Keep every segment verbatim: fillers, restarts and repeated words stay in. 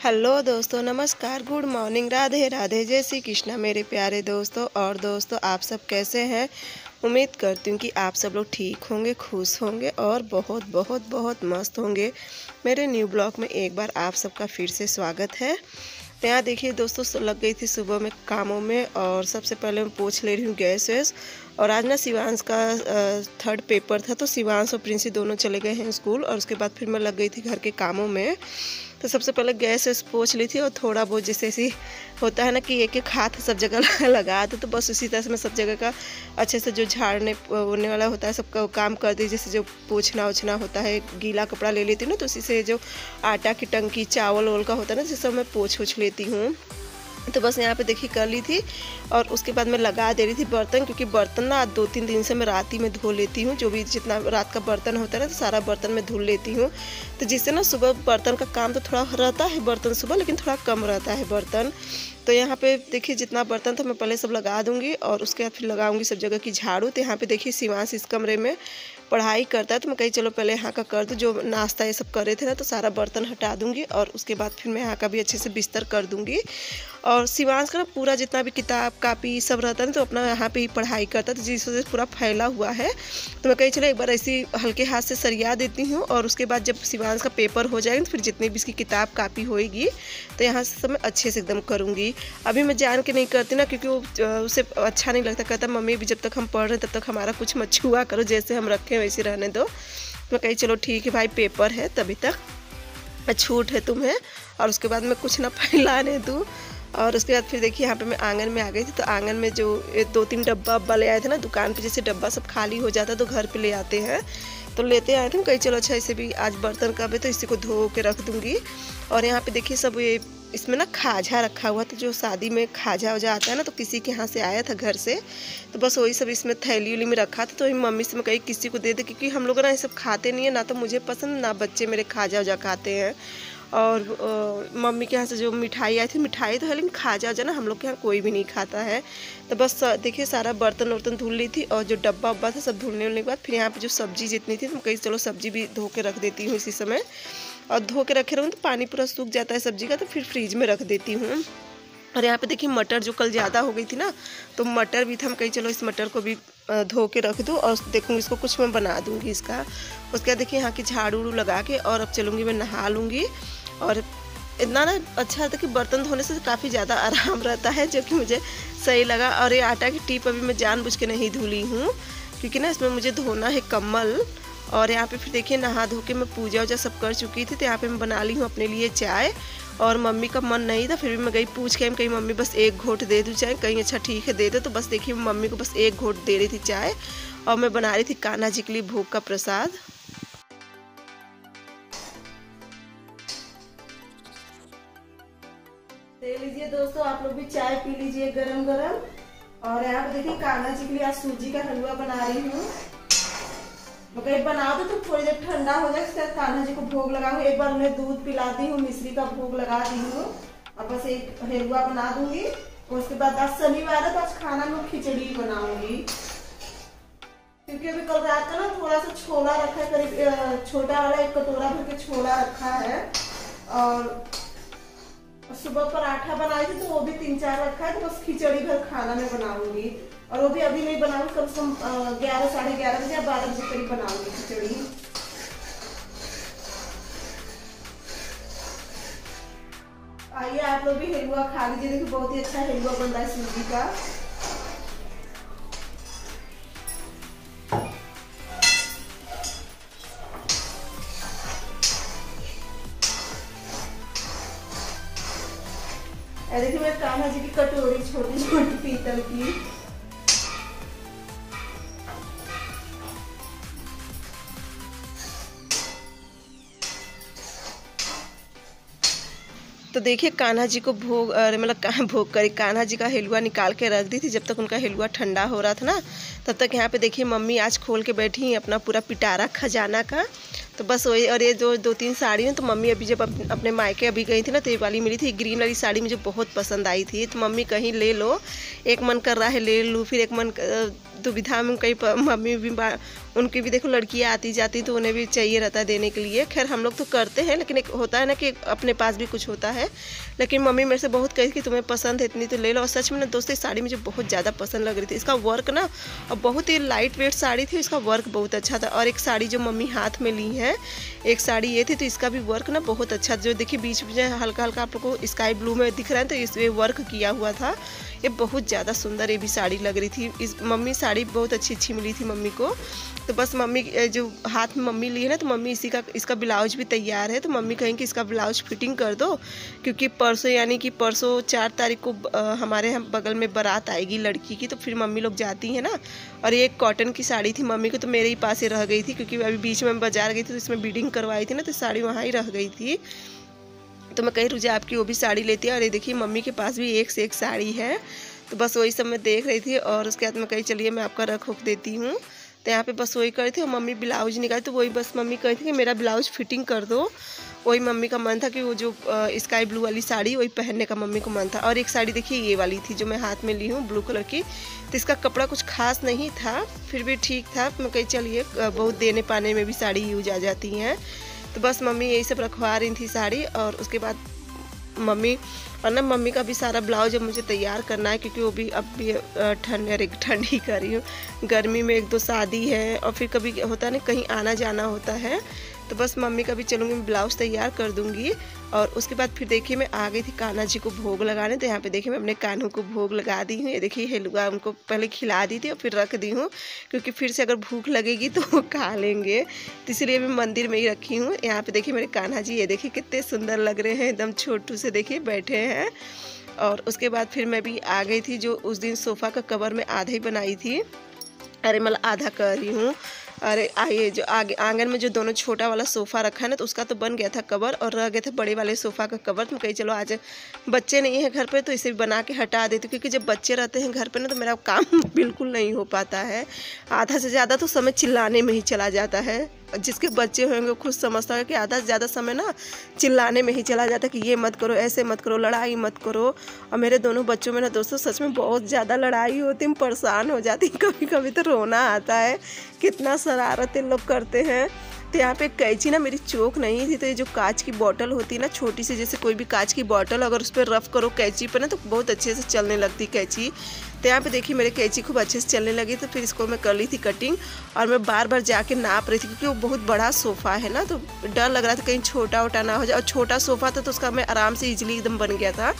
Hello दोस्तों, नमस्कार, good morning, Radhe Radhe, जय श्री कृष्णा मेरे प्यारे दोस्तों। और दोस्तों आप सब कैसे हैं? उम्मीद करती हूँ कि आप सब लोग ठीक होंगे, खुश होंगे और बहुत बहुत बहुत मस्त होंगे। मेरे न्यू ब्लॉग में एक बार आप सबका फिर से स्वागत है। तो यहाँ देखिए दोस्तों, लग गई थी सुबह में कामों में और सबसे पहले मैं पोंछ ले रही हूँ गैस वैस। और आज ना शिवांश का थर्ड पेपर था, तो शिवांश और प्रिंसी दोनों चले गए हैं स्कूल। और उसके बाद फिर मैं लग गई थी घर के कामों में। तो सबसे पहले गैस वैस पोंछ ली थी और थोड़ा बहुत जैसे ऐसी होता है ना कि एक एक हाथ सब जगह लगा दो, तो बस उसी तरह से मैं सब जगह का अच्छे से जो झाड़ने होने वाला होता है सबका काम कर दी। जैसे जो पोंछना ओछना होता है, गीला कपड़ा ले लेती हूँ ना, तो उसी से जो आटा की टंकी चावल वावल का होता है ना, जिस सब मैं पोंछ ओछ लेती हूँ। तो बस यहाँ पे देखिए कर ली थी। और उसके बाद मैं लगा दे रही थी बर्तन, क्योंकि बर्तन ना दो तीन दिन से मैं रात ही में धो लेती हूँ। जो भी जितना रात का बर्तन होता है ना, तो सारा बर्तन मैं धुल लेती हूँ। तो जिससे ना सुबह बर्तन का काम तो थोड़ा रहता है बर्तन सुबह, लेकिन थोड़ा कम रहता है बर्तन। तो यहाँ पे देखिए जितना बर्तन था मैं पहले सब लगा दूंगी और उसके बाद फिर लगाऊंगी सब जगह की झाड़ू। तो यहाँ पे देखिए शिवांश इस कमरे में पढ़ाई करता है, तो मैं कही चलो पहले यहाँ का कर दूँ। जो नाश्ता ये सब कर रहे थे ना, तो सारा बर्तन हटा दूंगी और उसके बाद फिर मैं यहाँ का भी अच्छे से बिस्तर कर दूंगी। और शिवांश का ना पूरा जितना भी किताब कापी सब रहता है, तो अपना यहाँ पे ही पढ़ाई करता है, तो जिस वजह से पूरा फैला हुआ है। तो मैं कही चलो एक बार ऐसी हल्के हाथ से सरिया देती हूँ। और उसके बाद जब शिवांश का पेपर हो जाएगा तो फिर जितनी भी इसकी किताब कापी होएगी तो यहाँ से सब मैं अच्छे से एकदम करूँगी। अभी मैं जान के नहीं करती ना, क्योंकि वो उसे अच्छा नहीं लगता। कहता मम्मी अभी जब तक हम पढ़ रहे हैं तब तक हमारा कुछ मत छुआ करो, जैसे हम रखें वैसे रहने दो। मैं कही चलो ठीक है भाई, पेपर है तभी तक छूट है तुम्हें, और उसके बाद मैं कुछ ना फैलाने दूँ। और उसके बाद फिर देखिए यहाँ पे मैं आंगन में आ गई थी। तो आंगन में जो दो तीन डब्बा अब्बा ले आए थे ना, दुकान पे जैसे डब्बा सब खाली हो जाता है तो घर पे ले आते हैं, तो लेते आए थे। कहीं चलो अच्छा इसे भी आज बर्तन कब है तो इसी को धो के रख दूँगी। और यहाँ पे देखिए सब ये इसमें ना खाजा रखा हुआ था, जो शादी में खाजा वजा आता है ना, तो किसी के यहाँ से आया था घर से, तो बस वही सब इसमें थैली उली में रखा था। तो मम्मी से मैं कही किसी को दे दे, क्योंकि हम लोग ना ये सब खाते नहीं है, ना तो मुझे पसंद ना बच्चे मेरे खाजा वजा खाते हैं। और आ, मम्मी के यहाँ से जो मिठाई आई थी, मिठाई तो है लेकिन खाजा वजा ना हम लोग के यहाँ कोई भी नहीं खाता है। तो बस देखिए सारा बर्तन वर्तन धुल ली थी और जो डब्बा उब्बा था सब धुलने उलने के बाद फिर यहाँ पे जो सब्जी जितनी थी तो कहीं चलो सब्जी भी धो के रख देती हूँ इसी समय। और धो के रखे रहूँ तो पानी पूरा सूख जाता है सब्जी का, तो फिर फ्रीज में रख देती हूँ। और यहाँ पे देखिए मटर जो कल ज़्यादा हो गई थी ना, तो मटर भी था। हम कहीं चलो इस मटर को भी धो के रख दूँ और देखूँगी इसको कुछ मैं बना दूँगी इसका। उसके बाद देखिए यहाँ की झाड़ू उड़ू लगा के और अब चलूँगी मैं नहा लूँगी। और इतना ना अच्छा था कि बर्तन धोने से काफ़ी ज़्यादा आराम रहता है, जो कि मुझे सही लगा। और ये आटा की टीप अभी मैं जानबूझ के नहीं धुली हूँ, क्योंकि ना इसमें मुझे धोना है कम्बल। और यहाँ पे फिर देखिए नहा धो के मैं पूजा वूजा सब कर चुकी थी। तो यहाँ पे मैं बना ली हूँ अपने लिए चाय। और मम्मी का मन नहीं था, फिर भी मैं गई पूछ के कहीं मम्मी बस एक घोट दे दूँ चाय, कहीं अच्छा ठीक है दे दो। तो बस देखिए मम्मी को बस एक घोट दे रही थी चाय। और मैं बना रही थी कान्हा जी के लिए भोग का प्रसाद। ले लीजिए दोस्तों, आप लोग भी चाय पी लीजिए गरम गरम। और यहाँ पे देखिए कान्हा जी के लिए आज सूजी का हलवा बना रही हूँ। कहीं बना दो तो थोड़ी देर ठंडा हो जाए, उसके बाद कान्हा जी को भोग लगाऊंगी। एक बार उन्हें दूध पिलाती हूँ, मिश्री का भोग लगा दी हूँ, और बस एक हलवा बना दूंगी। उसके बाद आज शनिवार है तो आज खाना में खिचड़ी बनाऊंगी, क्योंकि अभी कल रात का ना थोड़ा सा छोला रखा है, करीब छोटा वाला एक कटोरा भर के छोला रखा है। और सुबह पराठा बनाई थी तो वो भी तीन चार रखा है, तो बस खिचड़ी भर खाना मैं बनाऊंगी। और वो भी अभी नहीं बनाऊंगी, कम से कम ग्यारह साढ़े ग्यारह बजे या बारह बजे करीब बनाऊंगी खिचड़ी। आइए आप लोग भी हलवा खा लीजिए, देखिए बहुत ही अच्छा हलवा बन रहा है सूजी का। देखिए मैं कान्हा जी की कटोरी छोटी छोटी पीतल की। तो देखिए कान्हा जी को भोग मतलब कहाँ भोग करी, कान्हा जी का हलवा निकाल के रख दी थी। जब तक उनका हलवा ठंडा हो रहा था ना, तब तक यहाँ पे देखिए मम्मी आज खोल के बैठी अपना पूरा पिटारा खजाना का। तो बस वही। और ये जो दो तीन साड़ी हैं, तो मम्मी अभी जब अपने मायके अभी गई थी ना, तो ये वाली मिली थी, ग्रीन वाली साड़ी मुझे बहुत पसंद आई थी। तो मम्मी कहीं ले लो, एक मन कर रहा है ले लूँ, फिर एक मन दुविधा में कहीं मम्मी भी उनकी भी देखो लड़कियाँ आती जाती तो उन्हें भी चाहिए रहता है देने के लिए। खैर हम लोग तो करते हैं, लेकिन एक होता है ना कि अपने पास भी कुछ होता है। लेकिन मम्मी मेरे से बहुत कही कि तुम्हें पसंद है इतनी तो ले लो। और सच में ना दोस्तों ये साड़ी मुझे बहुत ज़्यादा पसंद लग रही थी। इसका वर्क ना और बहुत ही लाइट वेट साड़ी थी, इसका वर्क बहुत अच्छा था। और एक साड़ी जो मम्मी हाथ में ली है, एक साड़ी ये थी, तो इसका भी वर्क ना बहुत अच्छा, जो देखिए बीच में हल्का हल्का आप लोग को स्काई ब्लू में दिख रहा है, तो इसमें वर्क किया हुआ था। ये बहुत ज़्यादा सुंदर ये भी साड़ी लग रही थी। इस मम्मी साड़ी बहुत अच्छी अच्छी मिली थी मम्मी को। तो बस मम्मी जो हाथ में मम्मी ली है ना, तो मम्मी इसी का इसका ब्लाउज भी तैयार है। तो मम्मी कहें कि इसका ब्लाउज फिटिंग कर दो, क्योंकि परसों यानी कि परसों चार तारीख को हमारे हम बगल में बारात आएगी लड़की की, तो फिर मम्मी लोग जाती हैं ना। और ये एक कॉटन की साड़ी थी मम्मी को, तो मेरे ही पास ही रह गई थी, क्योंकि अभी बीच में बाजार गई थी तो इसमें बीडिंग करवाई थी ना, तो साड़ी वहाँ ही रह गई थी। तो मैं कही रुझे आपकी वो भी साड़ी लेती है। और ये देखिए मम्मी के पास भी एक से एक साड़ी है। तो बस वही सब मैं देख रही थी, और उसके बाद मैं कही चलिए मैं आपका रख रख देती हूँ। तो यहाँ पे बस वही करी थी, और मम्मी ब्लाउज निकाली, तो वही बस मम्मी कही थी कि मेरा ब्लाउज फिटिंग कर दो। वही मम्मी का मन था कि वो जो स्काई ब्लू वाली साड़ी वही पहनने का मम्मी को मन था। और एक साड़ी देखिए ये वाली थी जो मैं हाथ में ली हूँ ब्लू कलर की, तो इसका कपड़ा कुछ खास नहीं था, फिर भी ठीक था। मैं कही चलिए बहुत देने पाने में भी साड़ी यूज आ जाती हैं। तो बस मम्मी यही सब रखवा रही थी साड़ी। और उसके बाद मम्मी और ना मम्मी का भी सारा ब्लाउज अब मुझे तैयार करना है, क्योंकि वो भी अब भी ठंड ठंड ही कर रही हूँ। गर्मी में एक दो शादी है, और फिर कभी होता है ना कहीं आना जाना होता है, तो बस मम्मी का भी चलूँगी मैं ब्लाउज तैयार कर दूँगी। और उसके बाद फिर देखिए मैं आ गई थी कान्हा जी को भोग लगाने। तो यहाँ पे देखिए मैं अपने कान्हा को भोग लगा दी हूँ। ये देखिए हलवा उनको पहले खिला दी थी और फिर रख दी हूँ, क्योंकि फिर से अगर भूख लगेगी तो वो खा लेंगे, तो इसलिए मैं मंदिर में ही रखी हूँ। यहाँ पे देखिए मेरे कान्हा जी, ये देखिए कितने सुंदर लग रहे हैं, एकदम छोटू से देखिए बैठे हैं। और उसके बाद फिर मैं भी आ गई थी, जो उस दिन सोफ़ा का कवर में आधा ही बनाई थी, अरे मतलब आधा कर रही हूँ। अरे आइए जो आगे आंगन में जो दोनों छोटा वाला सोफ़ा रखा है ना, तो उसका तो बन गया था कवर, और रह गया था बड़े वाले सोफ़ा का कवर। तो कहीं चलो आज बच्चे नहीं है घर पे, तो इसे बना के हटा देती हूँ, क्योंकि जब बच्चे रहते हैं घर पे ना तो मेरा काम बिल्कुल नहीं हो पाता है। आधा से ज़्यादा तो समय चिल्लाने में ही चला जाता है। जिसके बच्चे होंगे वो खुद समझता है कि आधा से ज़्यादा समय ना चिल्लाने में ही चला जाता है, कि ये मत करो, ऐसे मत करो, लड़ाई मत करो। और मेरे दोनों बच्चों में ना दोस्तों सच में बहुत ज़्यादा लड़ाई होती है, परेशान हो जाती, कभी कभी तो रोना आता है, कितना शरारतें लोग करते हैं। तो यहाँ पे कैंची ना मेरी चोक नहीं थी, तो ये जो कांच की बोतल होती है ना छोटी सी, जैसे कोई भी कांच की बोतल अगर उस पर रफ करो कैंची पर ना, तो बहुत अच्छे से चलने लगती कैंची। तो यहाँ पे देखिए मेरे कैंची खूब अच्छे से चलने लगी। तो फिर इसको मैं कर ली थी कटिंग, और मैं बार बार जाके नाप रही थी, क्योंकि वो बहुत बड़ा सोफ़ा है ना, तो डर लग रहा था कहीं छोटा वोटा ना हो जाए। और छोटा सोफ़ा था तो उसका मैं आराम से ईजिली एकदम बन गया था,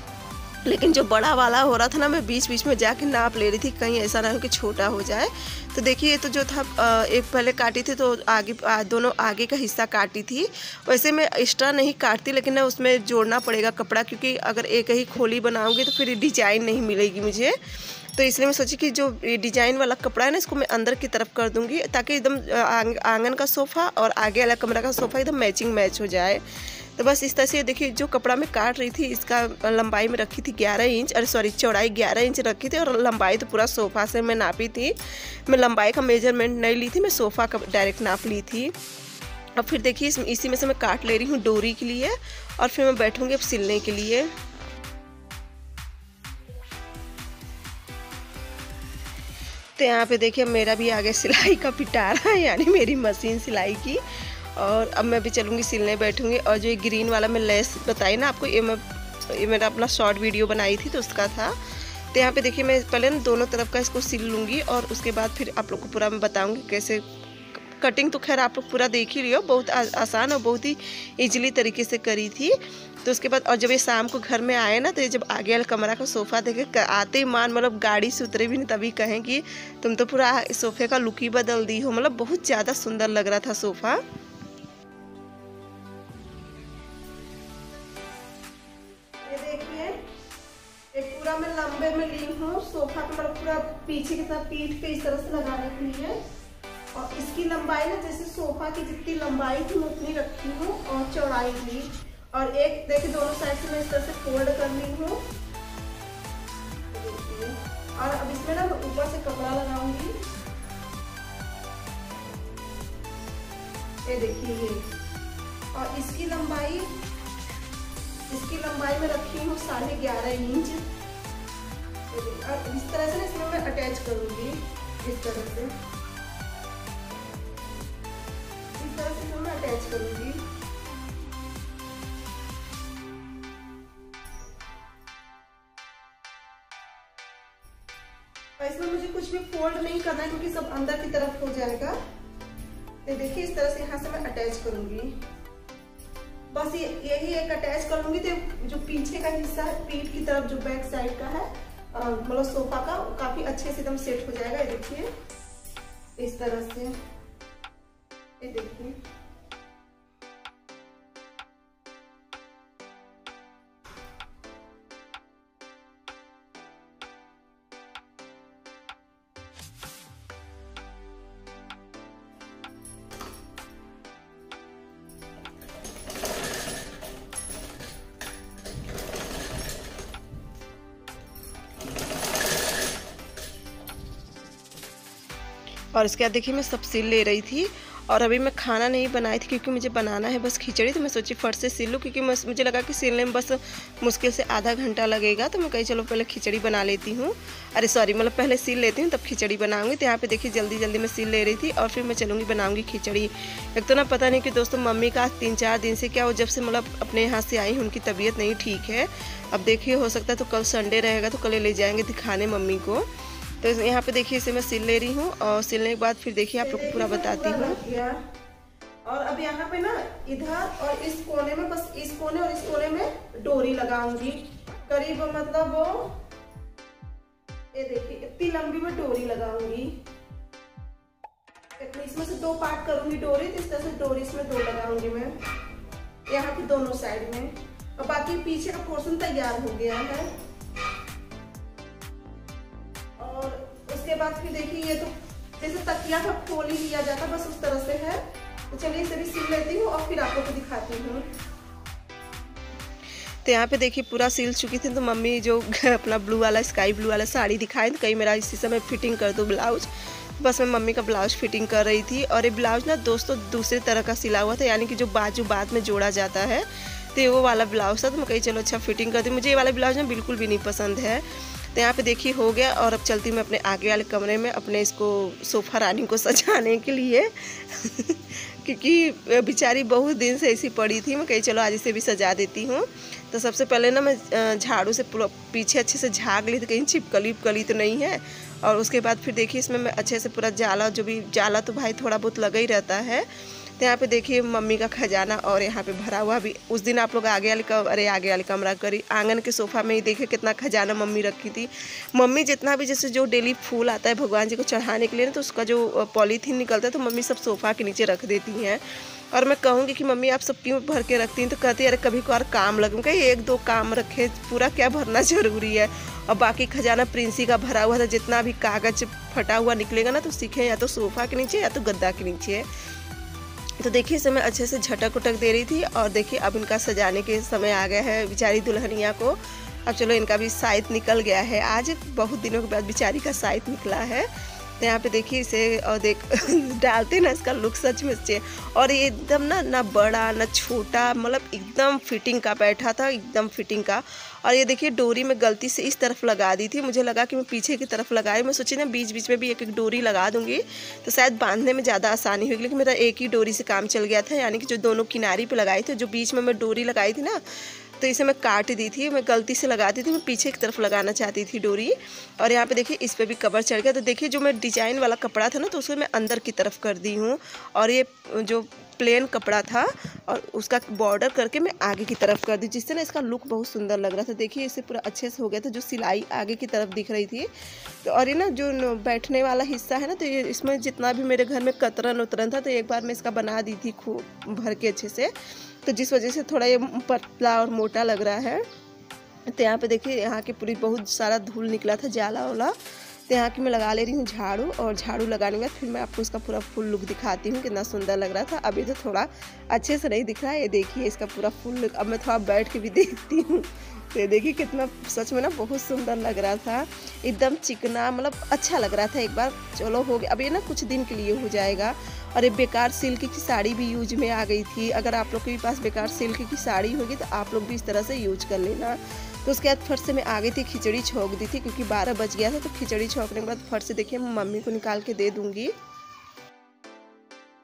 लेकिन जो बड़ा वाला हो रहा था ना, मैं बीच बीच में जाके नाप ले रही थी, कहीं ऐसा ना हो कि छोटा हो जाए। तो देखिए तो जो था एक पहले काटी थी, तो आगे दोनों आगे का हिस्सा काटी थी। वैसे मैं एक्स्ट्रा नहीं काटती, लेकिन ना उसमें जोड़ना पड़ेगा कपड़ा, क्योंकि अगर एक ही खोली बनाऊंगी तो फिर डिजाइन नहीं मिलेगी मुझे। तो इसलिए मैं सोची कि जो डिजाइन वाला कपड़ा है ना, इसको मैं अंदर की तरफ कर दूंगी, ताकि एकदम आंगन का सोफ़ा और आगे वाला कमरा का सोफ़ा एकदम मैचिंग मैच हो जाए। तो बस इस तरह से देखिए जो कपड़ा मैं काट रही थी, इसका लंबाई में रखी थी ग्यारह इंच, अरे सॉरी चौड़ाई ग्यारह इंच रखी थी, और लंबाई तो पूरा सोफ़ा से मैं नापी थी। मैं लंबाई का मेजरमेंट नहीं ली थी, मैं सोफ़ा का डायरेक्ट नाप ली थी। अब फिर देखिए इस, इसी में से मैं काट ले रही हूँ डोरी के लिए, और फिर मैं बैठूँगी अब सिलने के लिए। तो यहाँ पे देखिए मेरा भी आ गया सिलाई का पिटारा, यानी मेरी मशीन सिलाई की। और अब मैं भी चलूँगी सिलने बैठूँगी। और जो ये ग्रीन वाला मैं लेस बताई ना आपको, ये मैं ये मेरा अपना शॉर्ट वीडियो बनाई थी तो उसका था। तो यहाँ पे देखिए मैं पहले ना दोनों तरफ का इसको सिल लूँगी, और उसके बाद फिर आप लोग को पूरा मैं बताऊँगी कैसे। कटिंग तो खैर आप लोग पूरा देख ही रही हो, बहुत आसान और बहुत ही ईजिली तरीके से करी थी। तो उसके बाद और जब ये शाम को घर में आए ना, तो ये जब आगे वाला कमरा का सोफ़ा देखे, आते ही मान मतलब गाड़ी से उतरे भी नहीं तभी कहें कि तुम तो पूरा सोफ़े का लुक ही बदल दी हो। मतलब बहुत ज़्यादा सुंदर लग रहा था सोफ़ा। ये देखिए एक पूरा मैं लंबे में ली हूँ सोफ़ा का, मतलब पूरा पीछे के साथ पीठ पे इस तरह से लगाने के लिए। और इसकी लंबाई ना जैसे सोफ़ा की जितनी लंबाई थी मैं उतनी रखी हूँ, और चौड़ाई भी। और एक देखिए दोनों साइड से मैं इस तरह से फोल्ड कर ली हूँ। और अब इसमें ना मैं ऊपर से कपड़ा लगाऊंगी, ये देखिए ये। और इसकी लंबाई इसकी लंबाई में रखी हूँ साढ़े ग्यारह इंच। और इस तरह से इसमें मैं अटैच करूंगी, इस तरह से। अच्छे से मैं अटैच करूंगी। और इसमें मुझे कुछ भी फोल्ड नहीं करना है क्योंकि सब अंदर की तरफ हो जाएगा। तो देखिए इस तरह से यहाँ से मैं अटैच करूंगी। बस ये यही एक अटैच करूंगी तो जो पीछे का हिस्सा है, पीठ की तरफ जो बैक साइड का है मतलब सोफा का, काफी अच्छे से एकदम सेट हो जाएगा। ये देखिए इस तरह से, ये देखिए और इसके बाद देखिए मैं सब सिल ले रही थी। और अभी मैं खाना नहीं बनाई थी क्योंकि मुझे बनाना है बस खिचड़ी। तो मैं सोची फट से सिल लूँ क्योंकि मुझे लगा कि सिलने में बस मुश्किल से आधा घंटा लगेगा। तो मैं कही चलो पहले खिचड़ी बना लेती हूँ, अरे सॉरी मतलब पहले सिल लेती हूँ तब खिचड़ी बनाऊँगी। तो यहाँ पे देखिए जल्दी जल्दी मैं सिल ले रही थी और फिर मैं चलूँगी बनाऊँगी खिचड़ी। एक तो ना पता नहीं कि दोस्तों मम्मी का तीन चार दिन से क्या, वो जब से मतलब अपने यहाँ से आई उनकी तबीयत नहीं ठीक है। अब देखिए हो सकता है तो कल संडे रहेगा तो कल ले जाएंगे दिखाने मम्मी को। तो यहाँ पे देखिए इसे मैं सिल ले रही हूँ और सिलने के बाद फिर देखिए आप लोग को पूरा बताती हूँ। और अब यहाँ पे ना इधर और इस कोने में, बस इस कोने और इस कोने में डोरी लगाऊंगी करीब मतलब वो ये देखिए इतनी लंबी में डोरी लगाऊंगी। इसमें से दो पार्ट करूंगी डोरी, तो इस तरह से डोरी इसमें दो लगाऊंगी मैं यहाँ पे दोनों साइड में। और बाकी पीछे का पोर्शन तैयार हो गया है। और उसके बाद फिर देखिए ये तो जैसे तकिया का खोल ही लिया जाता बस उस तरह से है। तो चलिए इसे भी सिल लेती हूँ और फिर आप लोग को दिखाती हूँ। तो यहाँ पे देखिए पूरा सिल चुकी थी। तो मम्मी जो अपना ब्लू वाला स्काई ब्लू वाला साड़ी दिखाई तो कहीं मेरा इसी समय फिटिंग कर दो ब्लाउज। बस मैं मम्मी का ब्लाउज फिटिंग कर रही थी। और ये ब्लाउज ना दोस्तों दूसरे तरह का सिला हुआ था, यानी कि जो बाजू बाद में जोड़ा जाता है तो वो वाला ब्लाउज था। तो मैं कही चलो अच्छा फिटिंग कर दी। मुझे ये वाला ब्लाउज ना बिल्कुल भी नहीं पसंद है। तो यहाँ पे देखिए हो गया। और अब चलती मैं अपने आगे वाले कमरे में अपने इसको सोफ़ा रानी को सजाने के लिए क्योंकि बेचारी बहुत दिन से ऐसी पड़ी थी। मैं कही चलो आज इसे भी सजा देती हूँ। तो सबसे पहले ना मैं झाड़ू से पूरा पीछे अच्छे से झाग ली थी कहीं छिपकली उपकली तो नहीं है। और उसके बाद फिर देखिए इसमें मैं अच्छे से पूरा जाला, जो भी जाला तो भाई थोड़ा बहुत लगा ही रहता है। तो यहाँ पे देखिए मम्मी का खजाना और यहाँ पे भरा हुआ भी। उस दिन आप लोग आगे वाले कम अरे आगे वाले कमरा करी आंगन के सोफ़ा में ही देखिए कितना खजाना मम्मी रखी थी। मम्मी जितना भी जैसे जो डेली फूल आता है भगवान जी को चढ़ाने के लिए ना, तो उसका जो पॉलीथीन निकलता है तो मम्मी सब सोफ़ा के नीचे रख देती हैं। और मैं कहूँगी कि मम्मी आप सब क्यों भर के रखती हैं, तो कहती है अरे कभी कभार काम लगे। कहीं एक दो काम रखे, पूरा क्या भरना ज़रूरी है। और बाकी खजाना प्रिंसी का भरा हुआ था, जितना भी कागज फटा हुआ निकलेगा ना तो सीखे या तो सोफ़ा के नीचे या तो गद्दा के नीचे। तो देखिए इसे मैं अच्छे से झटक उटक दे रही थी। और देखिए अब इनका सजाने के समय आ गया है बेचारी दुल्हनिया को। अब चलो इनका भी साइत निकल गया है, आज बहुत दिनों के बाद बेचारी का साइत निकला है। तो यहाँ पे देखिए इसे और देख डालते ना इसका लुक सच में अच्छे। और ये एकदम ना ना बड़ा ना छोटा, मतलब एकदम फिटिंग का बैठा था, एकदम फिटिंग का। और ये देखिए डोरी में गलती से इस तरफ लगा दी थी, मुझे लगा कि मैं पीछे की तरफ लगाई। मैं सोची ना बीच बीच में भी एक एक डोरी लगा दूंगी तो शायद बांधने में ज़्यादा आसानी होगी, लेकिन मेरा एक ही डोरी से काम चल गया था। यानी कि जो दोनों किनारी पे लगाई थी, जो बीच में मैं डोरी लगाई थी ना, तो इसे मैं काट दी थी। मैं गलती से लगाती थी, मैं पीछे की तरफ लगाना चाहती थी डोरी। और यहाँ पे देखिए इस पर भी कवर चढ़ गया। तो देखिए जो मैं डिजाइन वाला कपड़ा था ना, तो उसको मैं अंदर की तरफ कर दी हूँ। और ये जो प्लेन कपड़ा था और उसका बॉर्डर करके मैं आगे की तरफ कर दी, जिससे ना इसका लुक बहुत सुंदर लग रहा था। देखिए इसे पूरा अच्छे से हो गया था, जो सिलाई आगे की तरफ दिख रही थी। तो और ये ना जो बैठने वाला हिस्सा है ना, तो ये इसमें जितना भी मेरे घर में कतरन उतरन था, तो एक बार मैं इसका बना दी थी खूब भर के अच्छे से, तो जिस वजह से थोड़ा ये पतला और मोटा लग रहा है। तो यहाँ पे देखिए यहाँ की पूरी बहुत सारा धूल निकला था, जाला वाला। तो यहाँ की मैं लगा ले रही हूँ झाड़ू, और झाड़ू लगाने के बाद फिर मैं आपको इसका पूरा फुल लुक दिखाती हूँ कितना सुंदर लग रहा था। अभी तो थोड़ा अच्छे से नहीं दिख रहा है, ये देखिए इसका पूरा फुल लुक। अब मैं थोड़ा बैठ के भी देखती हूँ, तो ये देखिए कितना सच में ना बहुत सुंदर लग रहा था, एकदम चिकना, मतलब अच्छा लग रहा था। एक बार चलो हो गया, अब ये ना कुछ दिन के लिए हो जाएगा। और ये बेकार सिल्क की साड़ी भी यूज में आ गई थी। अगर आप लोग के पास बेकार सिल्क की साड़ी होगी तो आप लोग भी इस तरह से यूज कर लेना। तो उसके बाद फट से मैं आ गई थी, खिचड़ी छोंक दी थी क्योंकि बारह बज गया था। तो खिचड़ी छोंकने के बाद फट से देखिए मैं मम्मी को निकाल के दे दूँगी।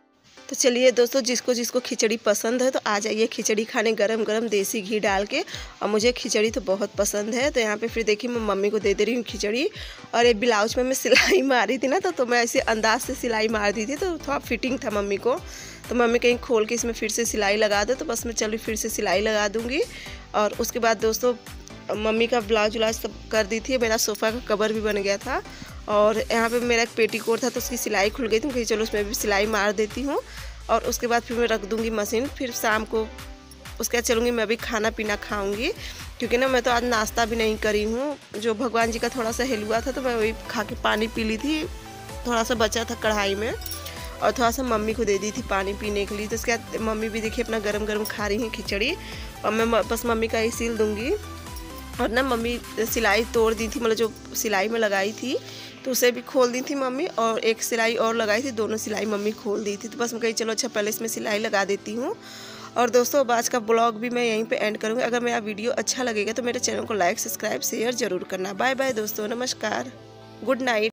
तो चलिए दोस्तों, जिसको जिसको खिचड़ी पसंद है तो आ जाइए खिचड़ी खाने गरम गरम देसी घी डाल के। और मुझे खिचड़ी तो बहुत पसंद है। तो यहाँ पे फिर देखिए मैं मम्मी को दे दे रही हूँ खिचड़ी। और एक ब्लाउज में मैं सिलाई मारी थी ना, तो, तो मैं ऐसे अंदाज से सिलाई मार दी थी, तो थोड़ा फिटिंग था मम्मी को। तो मम्मी कहीं खोल के इसमें फिर से सिलाई लगा दो, तो बस मैं चलिए फिर से सिलाई लगा दूँगी। और उसके बाद दोस्तों मम्मी का ब्लाउज व्लाउज सब कर दी थी। मेरा सोफ़ा का कवर भी बन गया था। और यहाँ पे मेरा एक पेटीकोट था, तो उसकी सिलाई खुल गई थी। कहीं चलो उसमें भी सिलाई मार देती हूँ। और उसके बाद फिर मैं रख दूँगी मशीन। फिर शाम को उसके बाद चलूँगी मैं भी खाना पीना खाऊँगी, क्योंकि ना मैं तो आज नाश्ता भी नहीं करी हूँ। जो भगवान जी का थोड़ा सा हलवा था, तो मैं वही खा के पानी पी ली थी। थोड़ा सा बचा था कढ़ाई में, और थोड़ा सा मम्मी को दे दी थी पानी पीने के लिए। तो उसके बाद मम्मी भी देखिए अपना गरम गरम खा रही हैं खिचड़ी। और मैं बस मम्मी का ही सील दूँगी। और ना मम्मी सिलाई तोड़ दी थी, मतलब जो सिलाई में लगाई थी तो उसे भी खोल दी थी मम्मी। और एक सिलाई और लगाई थी, दोनों सिलाई मम्मी खोल दी थी। तो बस मैं कही चलो अच्छा पहले इसमें सिलाई लगा देती हूँ। और दोस्तों अब आज का ब्लॉग भी मैं यहीं पे एंड करूँगी। अगर मेरा वीडियो अच्छा लगेगा तो मेरे चैनल को लाइक सब्सक्राइब शेयर ज़रूर करना। बाय बाय दोस्तों, नमस्कार, गुड नाइट।